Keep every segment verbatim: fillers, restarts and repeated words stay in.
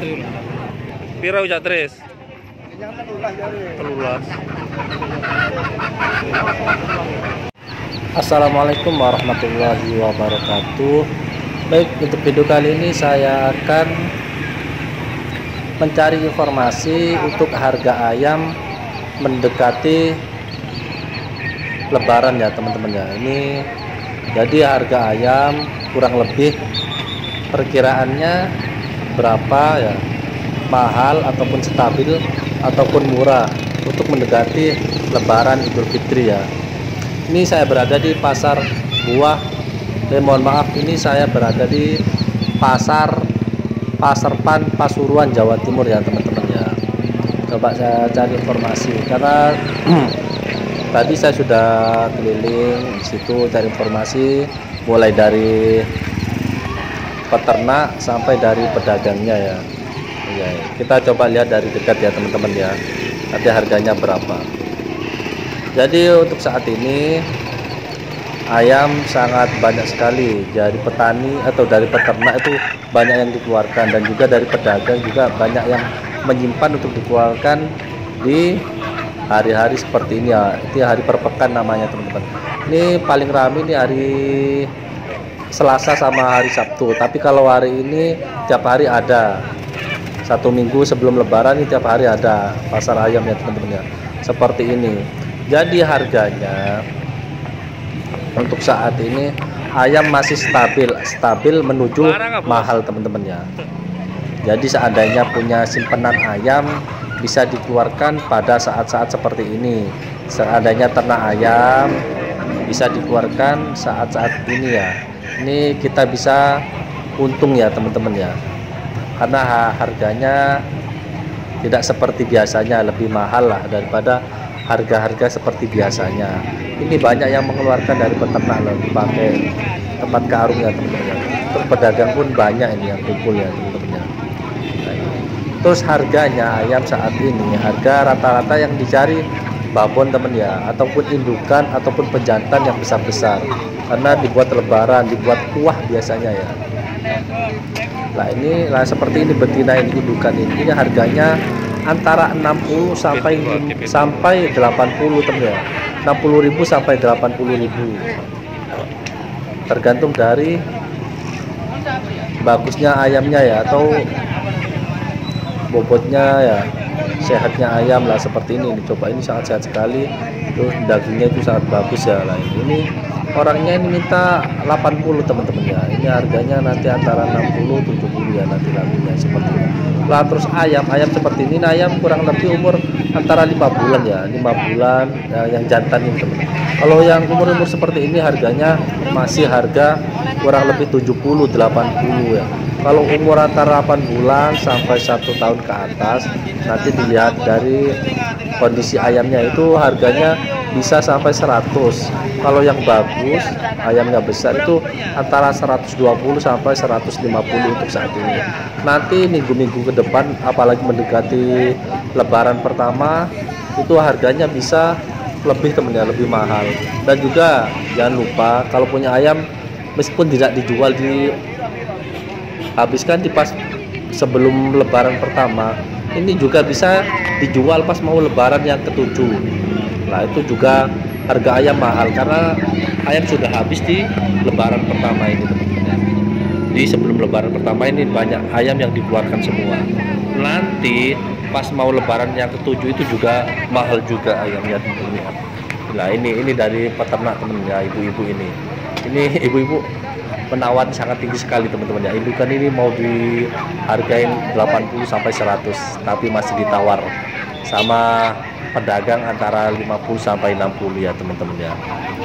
Pira ujak Tris? Telulas. Assalamualaikum warahmatullahi wabarakatuh. Baik, untuk video kali ini saya akan mencari informasi untuk harga ayam mendekati Lebaran ya teman-teman ya. Ini jadi harga ayam kurang lebih perkiraannya berapa ya, mahal ataupun stabil ataupun murah untuk mendekati Lebaran Idul Fitri ya. Ini saya berada di pasar buah. Eh, mohon maaf, ini saya berada di pasar Pasar Pan Pasuruan Jawa Timur ya teman-teman ya. Coba saya cari informasi karena tadi saya sudah keliling di situ cari informasi mulai dari peternak sampai dari pedagangnya ya. Ya, kita coba lihat dari dekat ya teman-teman ya. Nanti harganya berapa. Jadi untuk saat ini ayam sangat banyak sekali dari petani atau dari peternak itu banyak yang dikeluarkan, dan juga dari pedagang juga banyak yang menyimpan untuk dikeluarkan di hari-hari seperti ini ya. Itu hari perpekan namanya teman-teman. Ini paling ramai ini hari Selasa sama hari Sabtu, tapi kalau hari ini tiap hari ada. Satu minggu sebelum Lebaran ini tiap hari ada pasar ayam ya teman-teman ya. Seperti ini. Jadi harganya untuk saat ini ayam masih stabil, stabil menuju mahal teman-teman ya. Jadi seandainya punya simpenan ayam bisa dikeluarkan pada saat-saat seperti ini. Seandainya ternak ayam bisa dikeluarkan saat-saat ini ya. Ini kita bisa untung ya teman-teman ya. Karena harganya tidak seperti biasanya, lebih mahal lah daripada harga-harga seperti biasanya. Ini banyak yang mengeluarkan dari peternak loh, pakai tempat karung ya teman-teman. Terus pedagang pun banyak ini yang kumpul ya teman-teman. Terus harganya ayam saat ini, harga rata-rata yang dicari babon teman ya, ataupun indukan ataupun pejantan yang besar-besar, karena dibuat lebaran, dibuat kuah biasanya ya. Nah ini lah seperti ini betina ini, indukan ini, ini harganya antara enam puluh sampai sampai delapan puluh teman ya. enam puluh ribu sampai delapan puluh ribu. Tergantung dari bagusnya ayamnya ya, atau bobotnya ya, sehatnya ayam lah seperti ini. Coba ini sangat sehat sekali. Terus dagingnya itu sangat bagus ya lah. Ini orangnya ini minta delapan puluh teman-teman ya. Ini harganya nanti antara enam puluh tujuh puluh ya nanti lagunya seperti ini. Lah terus ayam ayam seperti ini, nah, ayam kurang lebih umur antara lima bulan ya, lima bulan ya, yang jantan ini teman. Kalau yang umur-umur seperti ini harganya masih harga kurang lebih tujuh puluh delapan puluh ya. Kalau umur antara delapan bulan sampai satu tahun ke atas, nanti dilihat dari kondisi ayamnya itu harganya bisa sampai seratus. Kalau yang bagus, ayamnya besar itu antara seratus dua puluh sampai seratus lima puluh untuk saat ini. Nanti minggu-minggu ke depan, apalagi mendekati Lebaran pertama, itu harganya bisa lebih temennya, lebih mahal. Dan juga jangan lupa kalau punya ayam, meskipun tidak dijual di habiskan di pas sebelum Lebaran pertama, ini juga bisa dijual pas mau Lebaran yang ketujuh. Nah itu juga harga ayam mahal karena ayam sudah habis di Lebaran pertama ini teman-teman. Di sebelum Lebaran pertama ini banyak ayam yang dikeluarkan semua. Nanti pas mau Lebaran yang ketujuh itu juga mahal juga ayamnya teman-teman. Nah ini ini dari peternak teman ya, ibu-ibu ini. Ini ibu-ibu penawar sangat tinggi sekali teman-teman ya. Indukan ini mau dihargain delapan puluh sampai seratus, tapi masih ditawar sama pedagang antara lima puluh sampai enam puluh ya teman-teman ya.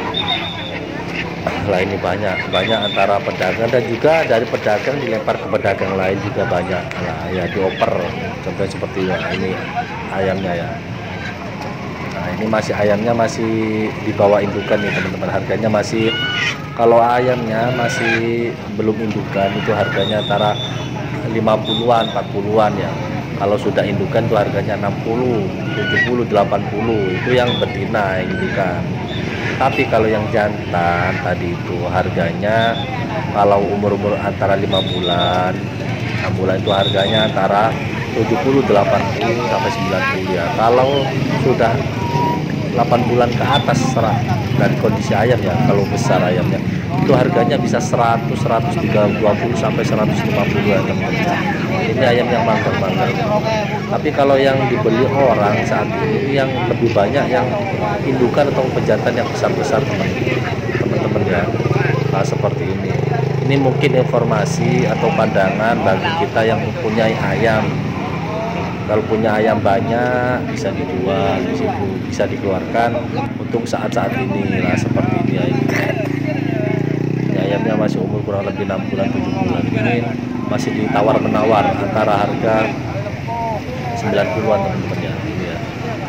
Lah ini banyak banyak antara pedagang dan juga dari pedagang dilempar ke pedagang lain juga banyak. Nah ya dioper contohnya seperti ya, ini ayamnya ya. Nah ini masih ayamnya masih di bawah indukan nih teman-teman. Harganya masih, kalau ayamnya masih belum indukan itu harganya antara lima puluhan empat puluhan ya. Kalau sudah indukan itu harganya enam puluh tujuh puluh delapan puluh, itu yang betina yang indukan. Tapi kalau yang jantan tadi itu harganya kalau umur-umur antara lima bulan Nah, mulai itu harganya antara tujuh puluh, delapan puluh sampai sembilan puluh ya. Kalau sudah delapan bulan ke atas serah dari kondisi ayam ya, kalau besar ayamnya itu harganya bisa seratus, seratus tiga puluh sampai seratus lima puluh ya teman-teman. Ini ayam yang manggang-manggang. Tapi kalau yang dibeli orang saat ini yang lebih banyak yang indukan atau pejantan yang besar-besar teman-teman ya. Nah, seperti ini. Ini mungkin informasi atau pandangan bagi kita yang mempunyai ayam. Kalau punya ayam banyak bisa dijual di situ, bisa dikeluarkan untuk saat-saat ini lah seperti ini ayam. Ini ayamnya masih umur kurang lebih enam bulan tujuh bulan. Ini masih ditawar menawar antara harga sembilan puluhan teman-teman ya. Ini ya.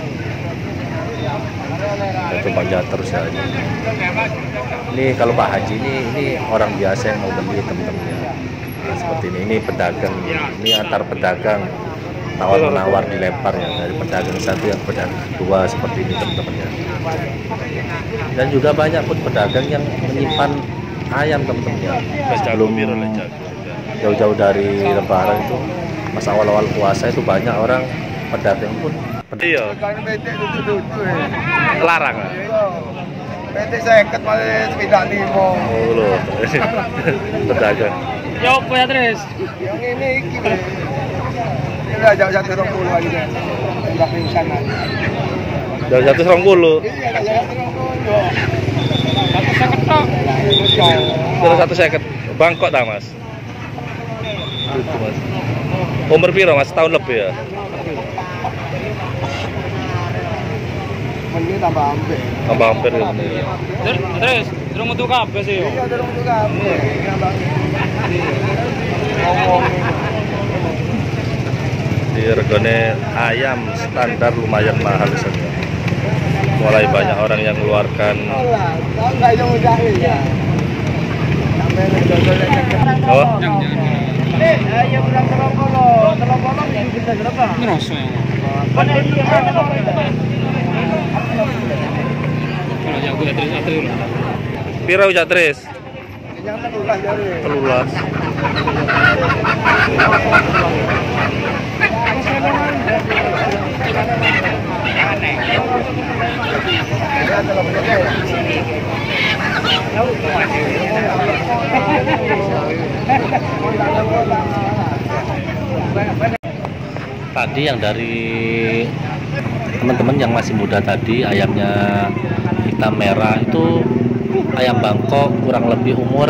Kita coba lihat terus ya. Ini. Ini kalau Pak Haji ini ini orang biasa yang mau beli teman-teman ya. Nah, seperti ini. Ini pedagang. Ini antar pedagang. Tawar menawar dilempar ya, dari pedagang satu yang pedagang dua seperti ini teman-teman ya. Dan juga banyak pun pedagang yang menyimpan ayam teman-teman ya, belum jauh-jauh dari lebaran itu, pas awal-awal puasa itu banyak orang pedagang pun iya larang lah. P T seket malah tidak limo. Oh loh, pedagang. Ya apa ya Tris? Yang ini iki. Udah jauh satu rong puluh lagi deh. Udah pingsan aja. Jauh satu serong puluh. Iya, jauh satu rong puluh. Satu seket tok. Terus satu seket. Bangkok dah mas. Itu mas. Umur piro mas? Tahun lebih ya. Ini tambah hampir. Tambah hampir ya bener. Terus, terus metu kabeh sih yo. Iya, terus metu kabeh. Ngomong. Di regane ayam standar lumayan mahal saja. Mulai banyak orang yang mengeluarkan. Oh. Eh, ayam udah terokolo, terokolo bisa berapa? Ngerasa ya. Kalau jago ya Tris, Tris. Pira ujak Tris? Yang telulah jare. Telulas. Tadi yang dari teman-teman yang masih muda tadi ayamnya hitam merah itu ayam Bangkok kurang lebih umur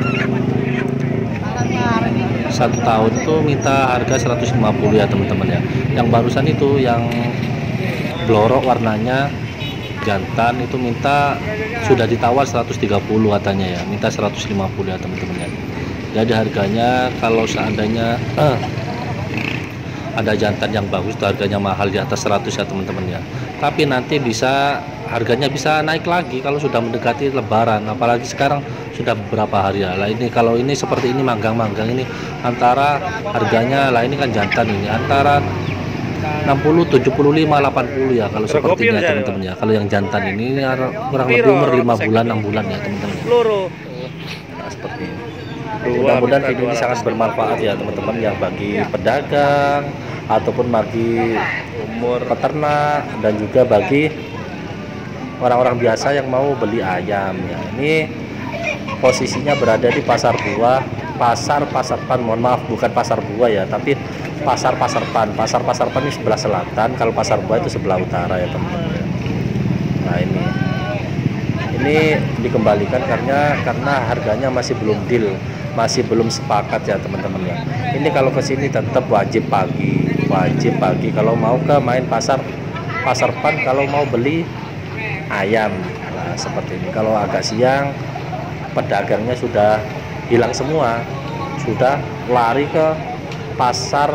satu tahun tuh minta harga seratus lima puluh ya teman-teman ya. Yang barusan itu yang blorok warnanya jantan itu minta sudah ditawar seratus tiga puluh katanya ya, minta seratus lima puluh ya teman-teman ya. Jadi harganya kalau seandainya eh, ada jantan yang bagus itu harganya mahal di atas seratus ya teman-teman ya. Tapi nanti bisa harganya bisa naik lagi kalau sudah mendekati lebaran, apalagi sekarang sudah beberapa hari ya. Lah ini kalau ini seperti ini manggang-manggang ini antara harganya lah ini kan jantan ini antara enam puluh, tujuh puluh lima, delapan puluh ya kalau seperti ini ya teman-teman ya. Kalau yang jantan ini, ini kurang lebih umur lima bulan, enam bulan ya teman-teman. Nah, seperti ini. Mudah-mudahan video ini sangat bermanfaat ya teman-teman yang bagi pedagang ataupun bagi umur peternak dan juga bagi orang-orang biasa yang mau beli ayam ya. Ini posisinya berada di pasar buah, pasar pasar pan, mohon maaf bukan pasar buah ya, tapi pasar pasar pan. Pasar pasar pan ini sebelah selatan, kalau pasar buah itu sebelah utara ya teman-teman. Nah ini ini dikembalikan karena karena harganya masih belum deal, masih belum sepakat ya teman-teman ya. Ini kalau ke sini tetap wajib pagi, wajib pagi kalau mau ke main pasar pasar pan, kalau mau beli ayam. Nah, seperti ini. Kalau agak siang pedagangnya sudah hilang semua, sudah lari ke pasar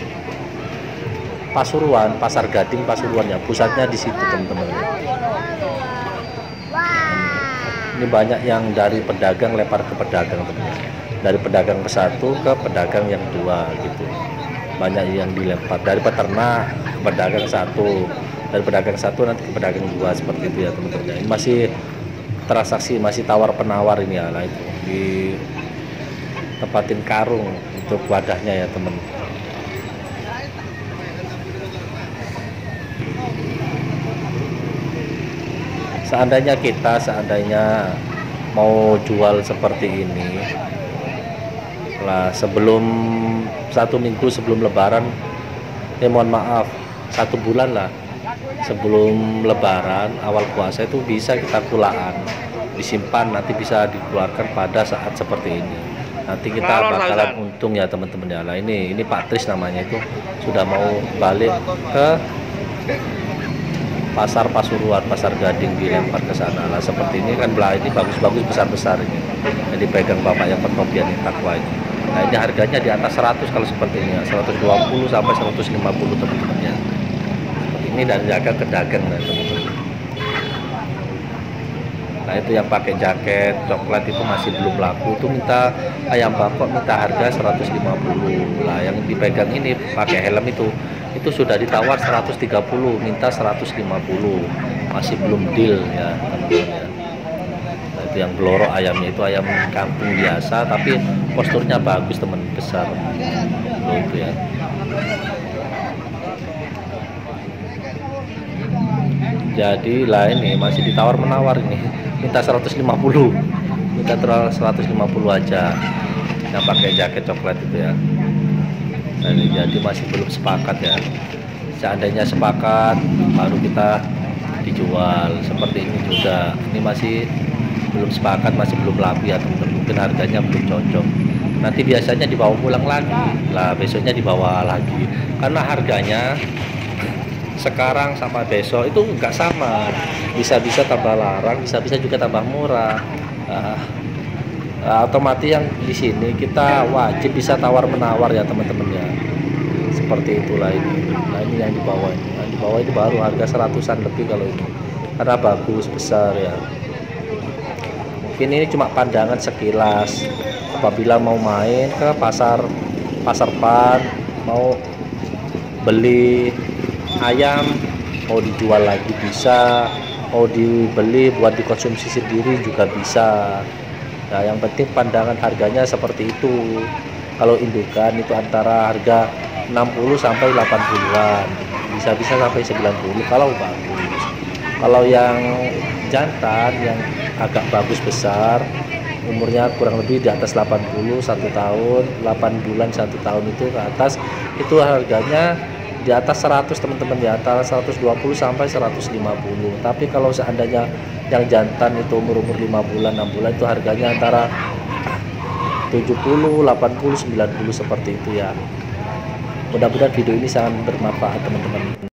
Pasuruan, pasar Gading Pasuruan ya, pusatnya di situ teman-teman. Ini banyak yang dari pedagang lempar ke pedagang teman-teman. Dari pedagang ke satu ke pedagang yang dua gitu. Banyak yang dilempar dari peternak ke pedagang satu, dari pedagang satu nanti ke pedagang dua seperti itu ya teman-teman. Ini masih transaksi, masih tawar penawar ini ya. Nah itu di tempatin karung untuk wadahnya ya teman. Seandainya kita seandainya mau jual seperti ini lah, sebelum satu minggu sebelum lebaran, eh mohon maaf satu bulan lah sebelum lebaran awal puasa itu bisa kita kulaan, disimpan, nanti bisa dikeluarkan pada saat seperti ini. Nanti kita bakalan untung ya teman-teman ya. Lah ini ini Pak Tris namanya, itu sudah mau balik ke pasar Pasuruan, pasar Gading, dilempar ke sana lah. Seperti ini kan belah ini bagus-bagus besar-besar ini. Jadi pegang bapak yang pertopian ini, takwa ini. Nah ini harganya di atas seratus kalau seperti ini ya, seratus dua puluh sampai seratus lima puluh teman-teman ya. Seperti ini dari dagang ke dagang nah, teman-teman. Nah itu yang pakai jaket coklat itu masih belum laku, tuh minta ayam bangkok minta harga seratus lima puluh lah. Yang dipegang ini pakai helm itu itu sudah ditawar seratus tiga puluh, minta seratus lima puluh, masih belum deal ya teman-teman ya. Nah, itu yang beloro ayamnya itu ayam kampung biasa tapi posturnya bagus teman, besar loh itu ya. Jadi lah ini masih ditawar menawar ini, minta seratus lima puluh, minta seratus lima puluh aja yang pakai jaket coklat itu ya. Nah, jadi masih belum sepakat ya. Seandainya sepakat baru kita dijual seperti ini juga. Ini masih belum sepakat, masih belum laku ya teman-teman. Mungkin harganya belum cocok. Nanti biasanya dibawa pulang lagi. Lah besoknya dibawa lagi. Karena harganya sekarang sama besok itu nggak sama. Bisa-bisa tambah larang, bisa-bisa juga tambah murah. Nah, Nah, otomatis yang di sini kita wajib bisa tawar menawar ya teman-teman ya. Seperti itulah ini. Nah ini yang di bawah ini. Yang di bawah ini baru harga seratusan lebih kalau ini. Karena bagus besar ya. Mungkin ini cuma pandangan sekilas. Apabila mau main ke pasar pasar Pan, mau beli ayam, mau dijual lagi bisa, mau dibeli buat dikonsumsi sendiri juga bisa. Nah yang penting pandangan harganya seperti itu. Kalau indukan itu antara harga enam puluh sampai delapan puluhan, bisa-bisa sampai sembilan puluh kalau bagus. Kalau yang jantan yang agak bagus besar, umurnya kurang lebih di atas delapan puluh, satu tahun, delapan bulan, satu tahun itu ke atas, itu harganya di atas seratus teman-teman, di atas seratus dua puluh sampai seratus lima puluh. Tapi kalau seandainya yang jantan itu umur-umur lima bulan, enam bulan itu harganya antara tujuh puluh, delapan puluh, sembilan puluh seperti itu ya. Mudah-mudahan video ini sangat bermanfaat teman-teman.